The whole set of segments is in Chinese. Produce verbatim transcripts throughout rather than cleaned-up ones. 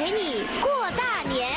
陪你过大年。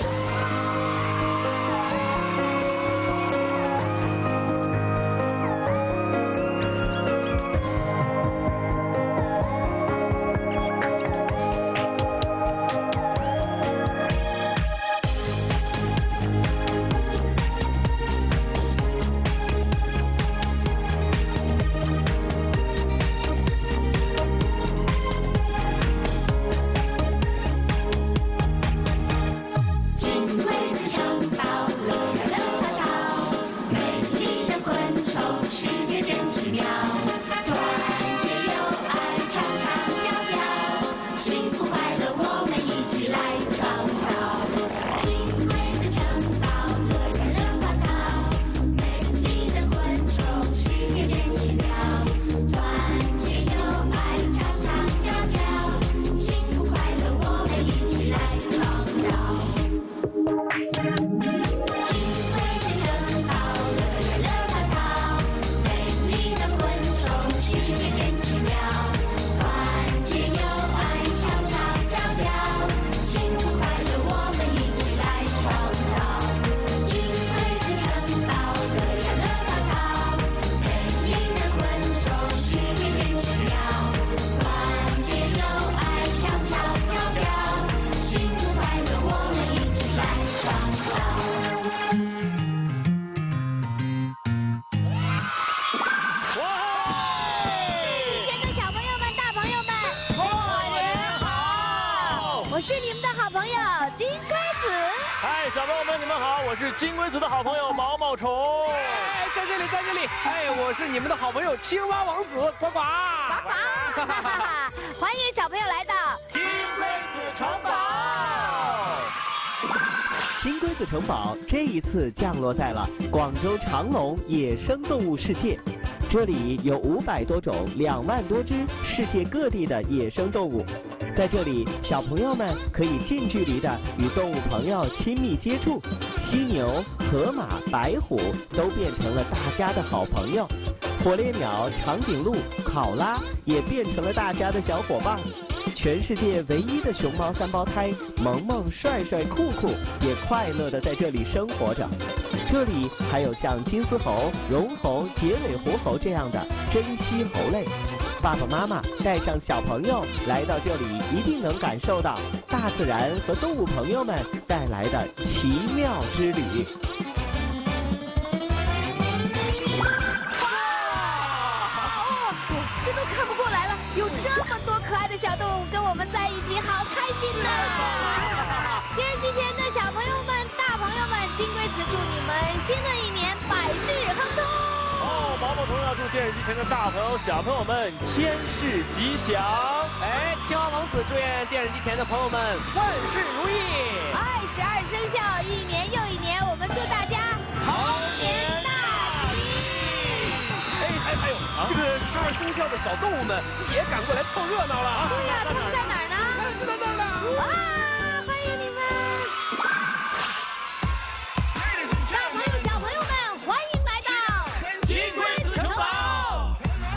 小朋友们，你们好！我是金龟子的好朋友毛毛虫。 哎，在这里，在这里。哎，我是你们的好朋友青蛙王子呱呱。 呱呱！欢迎小朋友来到金龟子城堡。 金龟子城堡这一次降落在了广州长隆野生动物世界，这里有五百多种、两万多只世界各地的野生动物。在这里，小朋友们可以近距离的与动物朋友亲密接触，犀牛、河马、白虎都变成了大家的好朋友，火烈鸟、长颈鹿、考拉也变成了大家的小伙伴。全世界唯一的熊猫三胞胎萌萌、帅帅、酷酷也快乐地在这里生活着。这里还有像金丝猴、绒猴、结尾狐猴这样的珍稀猴类。爸爸妈妈带上小朋友来到这里，一定能感受到大自然和动物朋友们带来的奇妙之旅。 这都看不过来了，有这么多可爱的小动物跟我们在一起，好开心呐！电视机前的小朋友们、大朋友们，金龟子祝你们新的一年百事亨通。 哦，毛毛虫要祝电视机前的大朋友、小朋友们千事吉祥。 哎，青蛙王子祝愿电视机前的朋友们万事如意。 哎，十二生肖一年又一年，我们祝大家猴年大吉。 哎，还还有啊，这个十二生肖的小动物们也赶过来凑热闹了啊！ 对呀，他们在哪儿呢？ 就在那儿呢。 哇，欢迎你们！大朋友、小朋友们，欢迎来到金龟子城堡。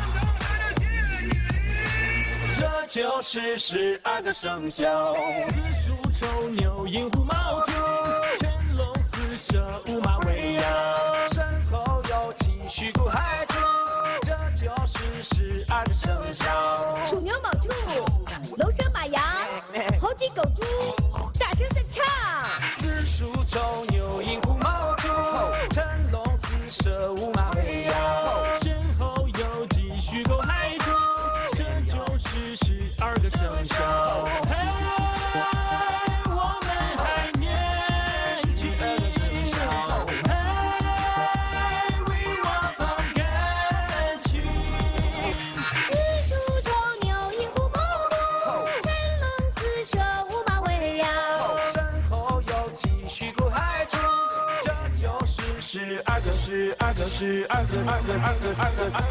这就是十二个生肖：子鼠、丑牛、寅虎、卯兔，辰龙、巳蛇、午马、未羊，身后有鸡、戌、狗、亥、猪，这就是十二个生肖。 鼠牛卯兔，龙蛇马羊，猴鸡狗猪，大声的唱。 子鼠、丑牛、寅虎、卯兔，辰龙、巳蛇、午马、未羊，身后有鸡、戌、狗、亥、猪，这就是十二个生肖。嘿，我们还年轻，嘿，为我送感情。 子鼠、丑牛、寅虎、卯兔，辰龙、巳蛇、午马、未羊， 身后有鸡、戌、狗、亥、猪，这就是十二个、十二个、十二个、二个、二个、二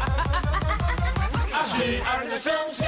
个、十二个生肖。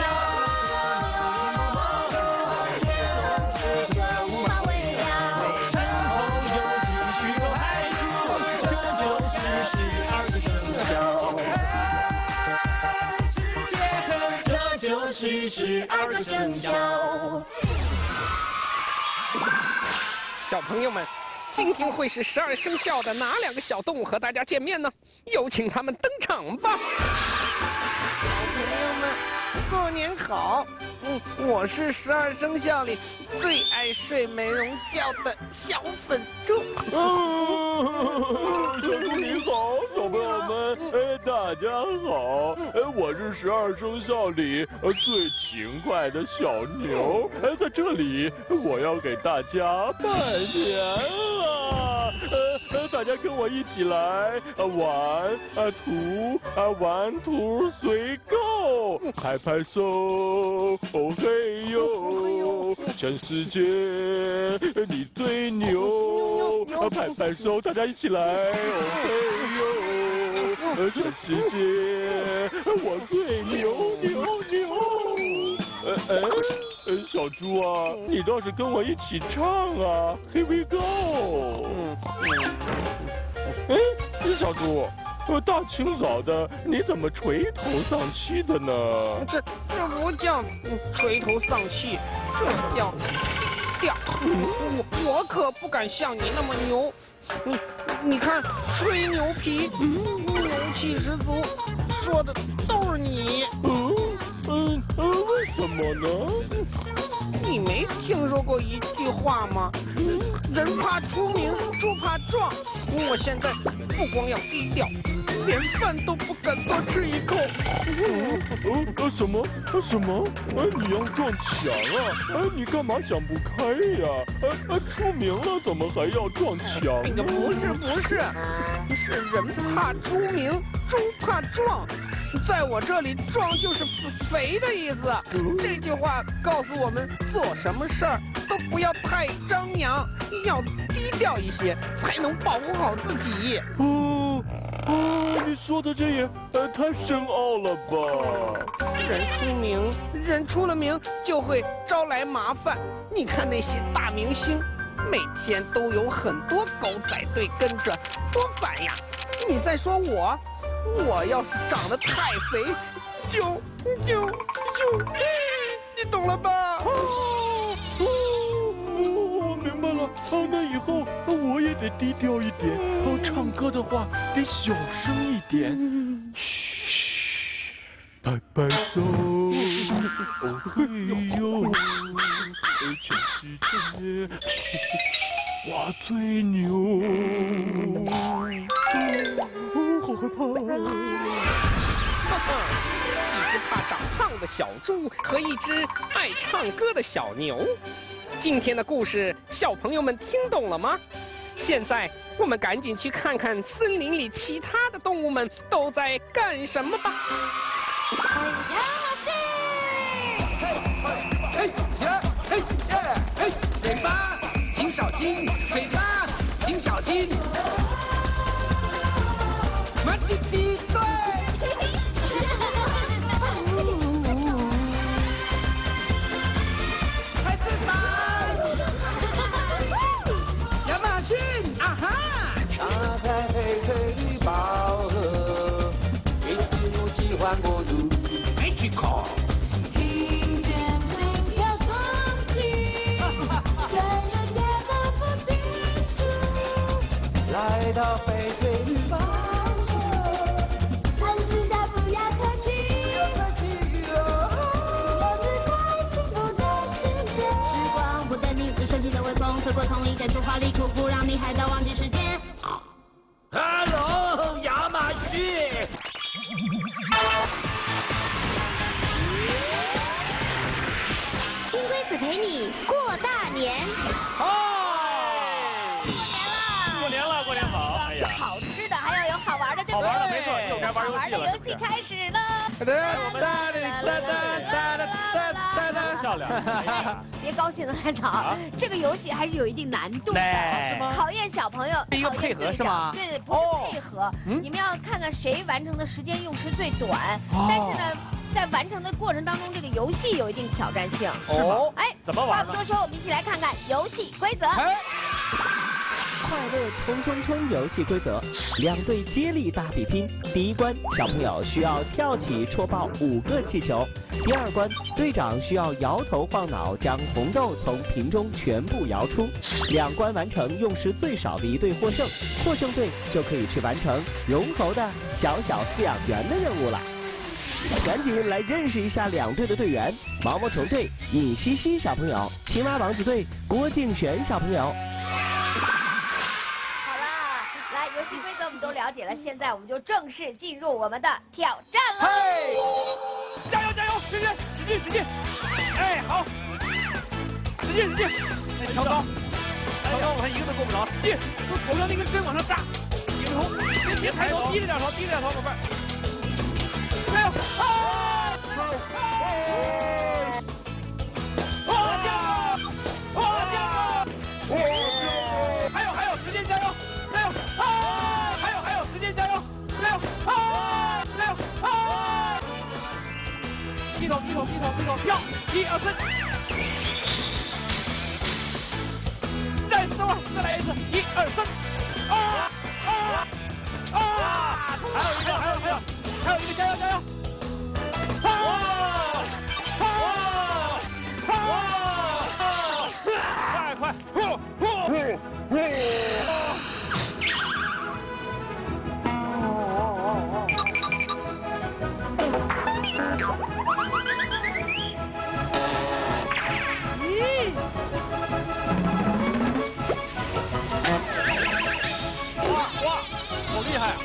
是十二个生肖。 小朋友们，今天会是十二生肖的哪两个小动物和大家见面呢？有请他们登场吧！小朋友们，过年好！嗯，我是十二生肖里最爱睡美容觉的小粉猪。 啊，小猪你好，小朋友们，哎，大家好，哎，我是十二生肖里呃最勤快的小牛，哎，在这里我要给大家拜年了，呃呃，大家跟我一起来呃玩啊图啊玩图随购，拍拍手，哦嘿呦，全世界你最牛，啊拍拍手，大家一起来，哦嘿呦，呃全世界我最牛牛牛，呃哎呃小猪啊，你倒是跟我一起唱啊 ，Here we go。哎，小猪。呃，大清早的，你怎么垂头丧气的呢？ 这这不叫嗯垂头丧气，这叫低调。我我可不敢像你那么牛。你你看，吹牛皮，牛气十足，说的都是你。 嗯嗯呃，为什么呢？ 你没听说过一句话吗？人怕出名，猪怕壮。我现在不光要低调，连饭都不敢多吃一口。 呃呃什么什么？呃你要撞墙啊？呃你干嘛想不开呀？呃呃出名了怎么还要撞墙那个不是不是，是人怕出名，猪怕壮。在我这里，壮就是肥的意思。这句话告诉我们，做什么事儿都不要太张扬，要低调一些，才能保护好自己。 哦哦，你说的这也呃太深奥了吧？ 人出名，人出了名就会招来麻烦。你看那些大明星，每天都有很多狗仔队跟着，多烦呀！你再说我。我要是长得太肥，就就就，你懂了吧？ 哦哦，我明白了。哦，那以后我也得低调一点。哦，唱歌的话得小声一点。嘘，拍拍手，哦嘿呦，全世界，我最牛。好害怕！ 哈哈，一只怕长胖的小猪和一只爱唱歌的小牛。今天的故事，小朋友们听懂了吗？现在我们赶紧去看看森林里其他的动物们都在干什么吧。 杨老师， 嘿嘿起来，嘿耶嘿，嘴巴请小心，嘴巴请小心。马吉地队，孩子们，亚马逊啊哈！打开翡翠绿宝盒，给父母喜欢国度。Magical。 听见心跳撞击，跟着节奏不拘束， 来到翡翠绿宝盒。 透过丛林，给出华丽出不让你海盗忘记时间。 Hello， 亚马逊。 金龟子陪你过大年。 嗨， 过年了！ 过年了，过年好！哎呀， 好吃的还要有好玩的，对不对？ 好玩的没错，又该玩游戏了。 好玩的游戏开始了。 我们哒哒哒哒哒哒哒，漂亮！ 哎，别高兴得太早，这个游戏还是有一定难度的， 是吗？ 考验小朋友， 一个配合是吗？ 对对，不是配合，你们要看看谁完成的时间用时最短。但是呢，在完成的过程当中，这个游戏有一定挑战性。 是吗？ 哎， 怎么玩？ 话不多说，我们一起来看看游戏规则。 快乐冲冲冲游戏规则：两队接力大比拼。第一关，小朋友需要跳起戳爆五个气球；第二关，队长需要摇头晃脑将红豆从瓶中全部摇出。两关完成，用时最少的一队获胜，获胜队就可以去完成绒猴的小小饲养员的任务了。赶紧来认识一下两队的队员：毛毛虫队尹西西小朋友，青蛙王子队郭敬璇小朋友。 好了，来，游戏规则我们都了解了，现在我们就正式进入我们的挑战了。 嘿，加油加油，使劲使劲使劲！哎，好，使劲使劲，哎，调高，调高，我看一个都够不着，使劲，用头上那根针往上扎，顶着头，别别抬头，低着点头，低着点头，宝贝儿。加油！啊！啊！掉了！啊！掉了！还有还有，使劲加油！加油！啊！还有还有，使劲加油！加油！啊！加油！啊！低头低头低头低头跳，一二三，再等会儿，再来一次，一二三，啊啊啊！还有一个，还有还有。还有一个，加油加油！啊啊啊！快快！呼呼呼！咦！哇哇，好厉害啊！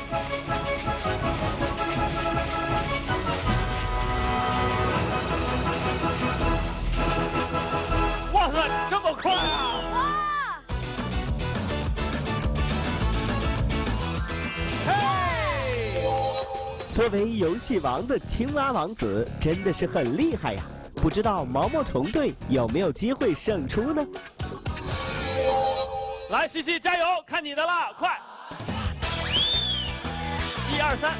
哇塞，这么快啊！嘿！ 作为游戏王的青蛙王子真的是很厉害呀！不知道毛毛虫队有没有机会胜出呢？ 来，西西加油，看你的了，快！一二三！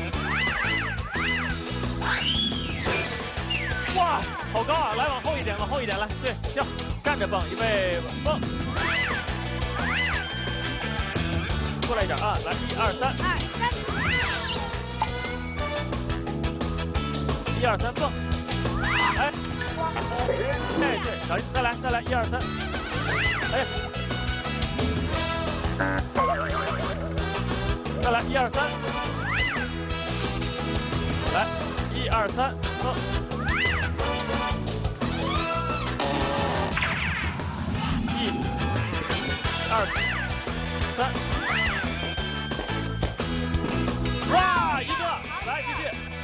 哇，好高啊！来，往后一点，往后一点，来，对，跳，站着蹦，预备，蹦。过来一点啊！来，一二三， 二三， 一二三蹦，哎，哎对，小心，再来再来，一二三，哎，再来一二三，来一二三蹦，一，二，三。哇，一个，来继续。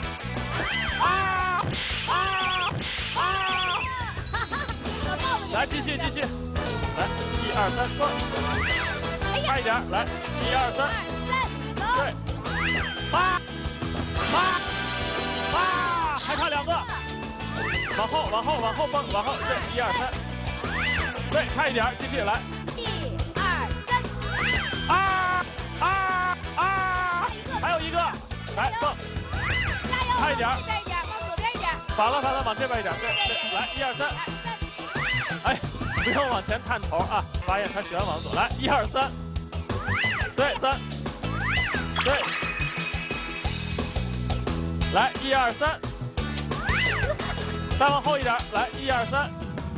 啊啊啊！来继续继续，来一二三蹦，快一点，来一二三，对，八八八，还差两个，往后往后往后蹦，往后对，一二三，对，差一点，继续来， 一二三， 啊啊啊！还有一个，来蹦， 加油！ 差一点， 这一点，往左边一点。 反了反了，往这边一点，对对，来一二三，哎，不用往前探头啊，发现他喜欢往左，来一二三，对三，对，来一二三，再往后一点，来一二三，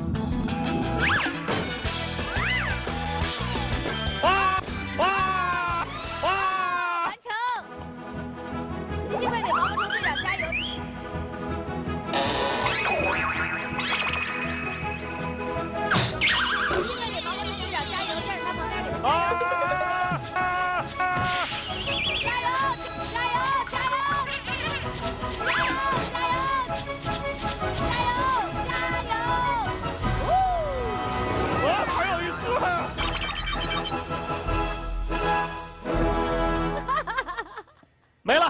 哇哇哇！ 完成！西西会给毛毛虫队长加油！西西会给毛毛虫队长加油，站在他旁边给他加油！ 啊啊啊！ 加油！加油！加油！加油！加油！加油！加油！ 哇，还有一个！没了。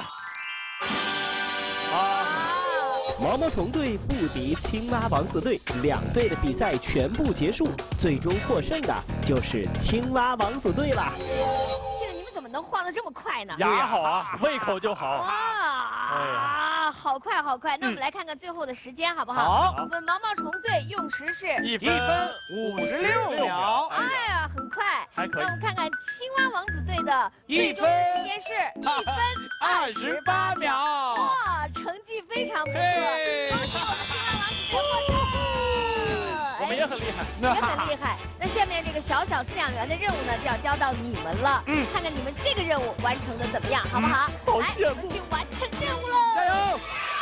啊！ 毛毛虫队不敌青蛙王子队，两队的比赛全部结束，最终获胜的就是青蛙王子队啦。 这个你们怎么能晃得这么快呢？ 牙好啊，胃口就好。 啊，好快好快！那我们来看看最后的时间好不好？ 好我们毛毛虫队用时是一分五十六秒。 哎呀，很快。 还可以那我们看看青蛙王子队的最终一分时间是一分二十八秒。 哇，成绩非常不错， 嘿恭喜我们青蛙王子队获胜。 我们也很厉害， 也很厉害。那下面这个小小饲养员的任务呢，就要交到你们了。嗯，看看你们这个任务完成的怎么样，好不好？ 好来， 羡慕我们去完成任务喽！ 加油！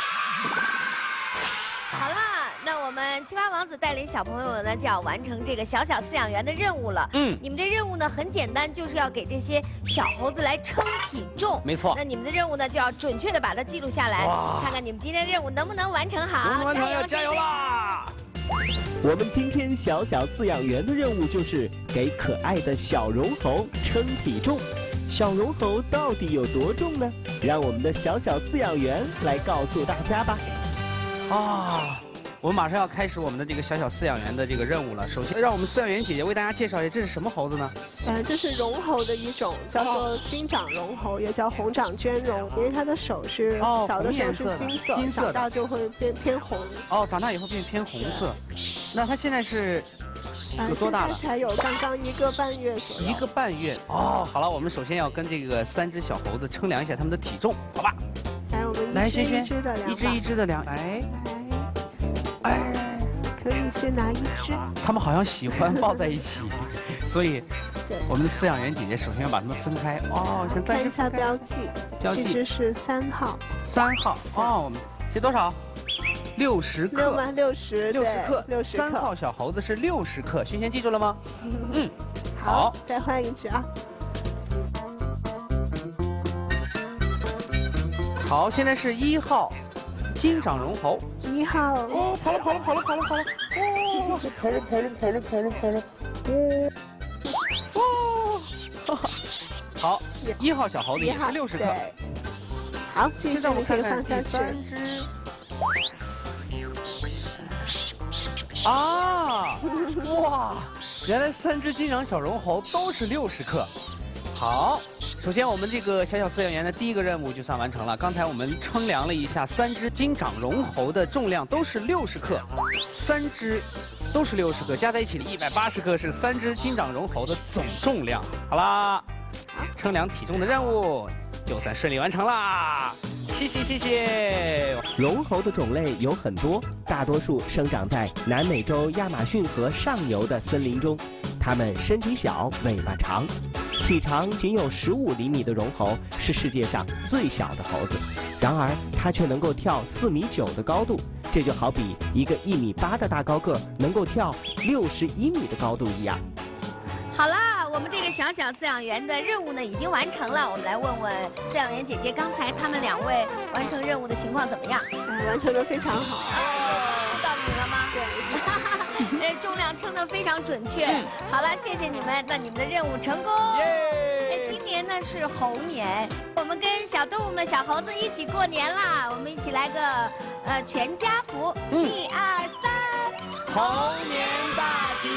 好啦，那我们青蛙王子带领小朋友呢，就要完成这个小小饲养员的任务了。 嗯， 你们的任务呢很简单，就是要给这些小猴子来称体重。 没错那你们的任务呢，就要准确的把它记录下来，看看你们今天的任务能不能完成好。 能不能完成？要加油啦！ 啦！ 我们今天小小饲养员的任务就是给可爱的小绒猴称体重。小绒猴到底有多重呢？让我们的小小饲养员来告诉大家吧。 啊，我们马上要开始我们的这个小小饲养员的这个任务了。首先，让我们饲养员姐姐为大家介绍一下，这是什么猴子呢？ 呃，这是绒猴的一种，叫做金掌绒猴，也叫红掌绢绒，因为它的手是哦小的时候红颜色的是金色， 金色的长大就会变偏红。 哦，长大以后变偏红色。那它现在是呃有多大了？ 现在才有刚刚一个半月左右。 一个半月。哦，好了，我们首先要跟这个三只小猴子称量一下它们的体重，好吧？ 来，我们来， 一只轩轩， 一只的量吧。 一只一只的量，来， 来，哎，可以先拿一只。 它们好像喜欢抱在一起，所以对， 我们的饲养员姐姐首先要把它们分开。哦，先暂时看一下标记， 标记这只是三号。 三号。哦，我们这多少？六十克。 六吗？六十。 六十克。 六十克。 三号小猴子是六十克，轩轩记住了吗？嗯。 好，再换一只啊。 好，现在是一号金掌绒猴。 一号。 哦，跑了跑了跑了跑了跑了。哦，跑了跑了跑了跑了跑了。哦。哦。好，一号小猴子也是六十克。 好，这现在我们可以看看第放下去。 三只。啊！哇，原来三只金掌小绒猴都是六十克。好，首先我们这个小小饲养员的第一个任务就算完成了。刚才我们称量了一下，三只金掌绒猴的重量都是六十克，三只都是六十克，加在一起的一百八十克是三只金掌绒猴的总重量。好啦，称量体重的任务就算顺利完成啦。谢谢谢谢。 绒猴的种类有很多，大多数生长在南美洲亚马逊河上游的森林中。它们身体小，尾巴长，体长仅有十五厘米的绒猴是世界上最小的猴子，然而它却能够跳四米九的高度，这就好比一个一米八的大高个能够跳六十一米的高度一样。 好啦，我们这个小小饲养员的任务呢已经完成了，我们来问问饲养员姐姐，刚才他们两位完成任务的情况怎么样？ 哎，完成的非常好。 哦，帮助到你了吗？对，呃，重量称得非常准确。好了，谢谢你们，那你们的任务成功。哎，今年呢是猴年，我们跟小动物们、小猴子一起过年啦！我们一起来个呃全家福，一二三， 猴年大吉！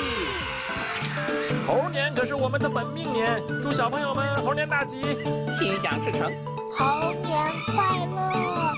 猴年可是我们的本命年，祝小朋友们猴年大吉，心想事成。 猴年快乐！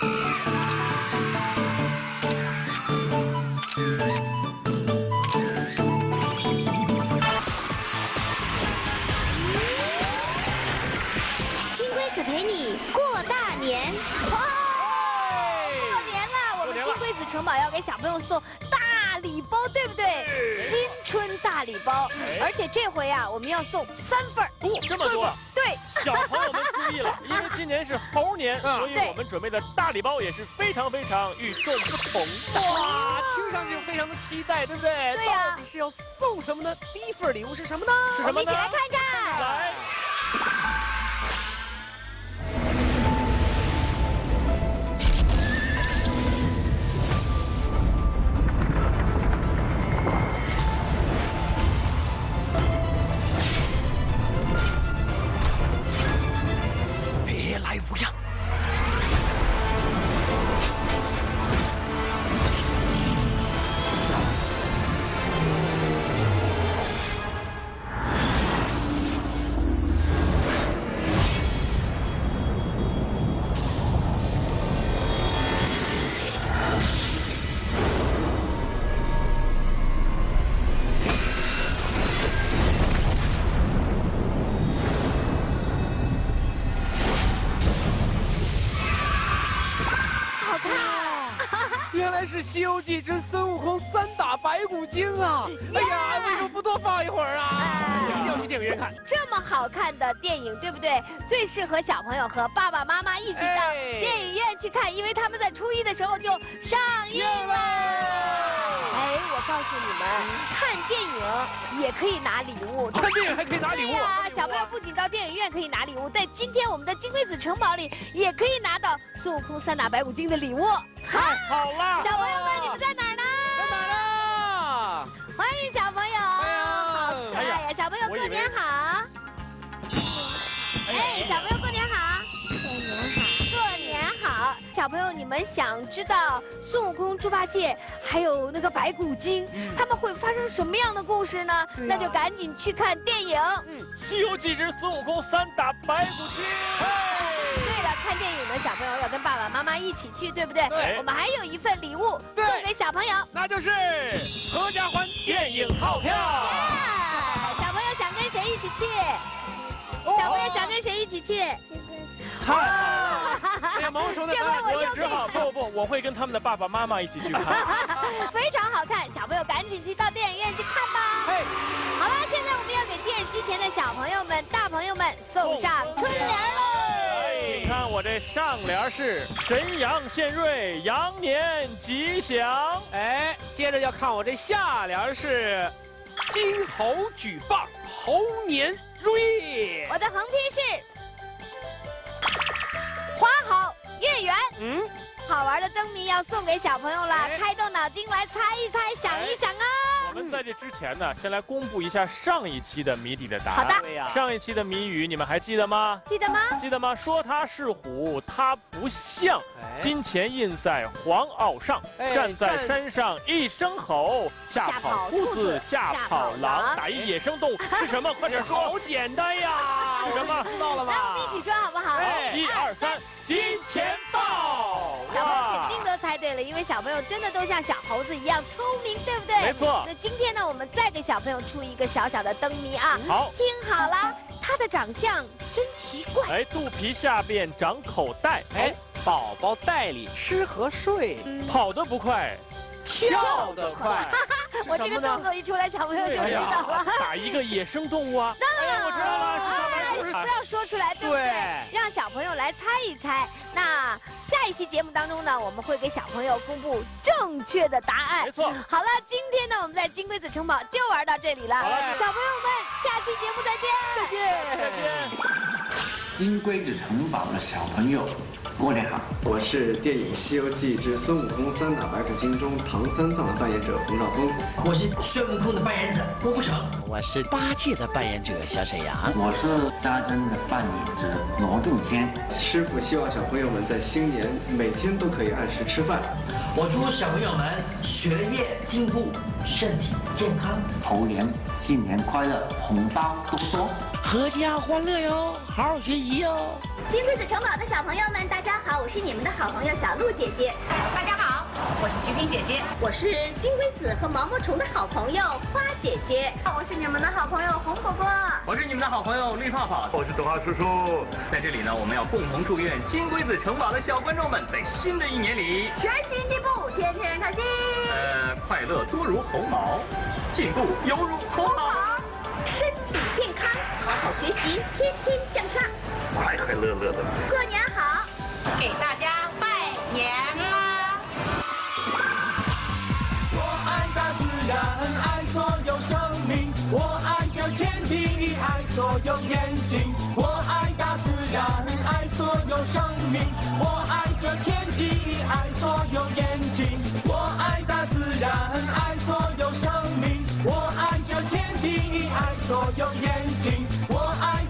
金龟子陪你过大年。哇，过年了，我们金龟子城堡要给小朋友送大礼包，对不对？新春大礼包，而且这回啊，我们要送三份儿。 哦，这么多！ 对， 小朋友们注意了，因为今年是猴年，所以我们准备的大礼包也是非常非常与众不同。 哇，听上去非常的期待，对不对？ 对呀。 到底是要送什么呢？第一份礼物是什么呢？ 是什么呢？ 我们一起来看看。 来。 别来无恙。 原来是《西游记之孙悟空三打白骨精》啊！哎呀，为什么不多放一会儿啊？一定要去电影院看。 这么好看的电影，对不对？最适合小朋友和爸爸妈妈一起到电影院去看，因为他们在初一的时候就上映了。哎，我告诉你们，看电影也可以拿礼物。 看电影还可以拿礼物？ 对呀，小朋友不仅到电影院可以拿礼物，在今天我们的金龟子城堡里也可以拿到孙悟空三打白骨精的礼物。 太好了！ 小朋友们，你们在哪儿呢？ 在哪儿呢？ 欢迎小朋友！好可爱呀！小朋友过年好！哎，小朋友过年好！过年好！过年好！小朋友，你们想知道孙悟空、猪八戒还有那个白骨精，他们会发生什么样的故事呢？那就赶紧去看电影。 嗯，《西游记之孙悟空三打白骨精》。 对了，看电影的小朋友要跟爸爸妈妈一起去，对不对？ 对。 我们还有一份礼物送给小朋友， 那就是合家欢电影套票。 小朋友想跟谁一起去？小朋友想跟谁一起去？ 太好了！哎呀，萌叔的爸爸只好不不，我会跟他们的爸爸妈妈一起去看。 非常好看，小朋友赶紧去到电影院去看吧。 嘿， 好了，现在我们要给电视机前的小朋友们、大朋友们送上春联喽。 你看我这上联是神阳献瑞，羊年吉祥。 哎，接着要看我这下联是金猴举棒，猴年瑞。 我的横批是花好月圆。嗯，好玩的灯谜要送给小朋友了，开动脑筋来猜一猜，想一想啊。 我们在这之前呢，先来公布一下上一期的谜底的答案。 好的， 上一期的谜语你们还记得吗？ 记得吗？ 记得吗？说它是虎，它不像。金钱印在黄袄上，站在山上一声吼，吓跑兔子，吓跑狼，打一野生动物是什么？快点说！ 好简单呀！ 是什么？ 知道了吧？ 来，我们一起说好不好？ 一二三，金钱豹！ 小朋友肯定都猜对了，因为小朋友真的都像小猴子一样聪明，对不对？ 没错。 那今天呢，我们再给小朋友出一个小小的灯谜啊。 好， 听好了，它的长相真奇怪。 哎，肚皮下边长口袋。 哎。宝宝袋里吃和睡， 嗯、 跑得不快， 跳得快。 我这个动作一出来，小朋友就知道了。 打一个野生动物啊！ 当然， 我知道了，是上面不要说出来，对不对？让小朋友来猜一猜。那下一期节目当中呢，我们会给小朋友公布正确的答案。 没错。 好了，今天呢，我们在金龟子城堡就玩到这里了。小朋友们，下期节目再见！ 再见！ 再见！ 金龟子城堡的小朋友，过年好！ 我是电影《西游记之孙悟空三打白骨精》中唐三藏的扮演者洪兆峰。 我是孙悟空的扮演者郭富城。 我是八戒的扮演者小沈阳。 我是沙僧的扮演者罗仲谦。 师傅希望小朋友们在新年每天都可以按时吃饭。 我祝小朋友们学业进步，身体健康， 猴年新年快乐，红包多多， 阖家欢乐哟，好好学习哟。 金龟子城堡的小朋友们，大家好，我是你们的好朋友小鹿姐姐。 大家好，我是菊萍姐姐。 我是金龟子和毛毛虫的好朋友花姐姐。 我是你们的好朋友红果果。 我是你们的好朋友绿泡泡。 我是动画叔叔。 在这里呢，我们要共同祝愿金龟子城堡的小观众们在新的一年里学习进步，天天开心。 呃，快乐多如猴毛，进步犹如猴毛。 身体健康，好好学习，天天向上， 快快乐乐的。 过年好， 给大家拜年啦！ 我爱大自然，爱所有生命，我爱这天地，爱所有眼睛。我爱大自然，爱所有生命，我爱这天地，爱所有眼睛。我爱大自然，爱所有生命，我爱这天地，爱所有眼睛。我爱。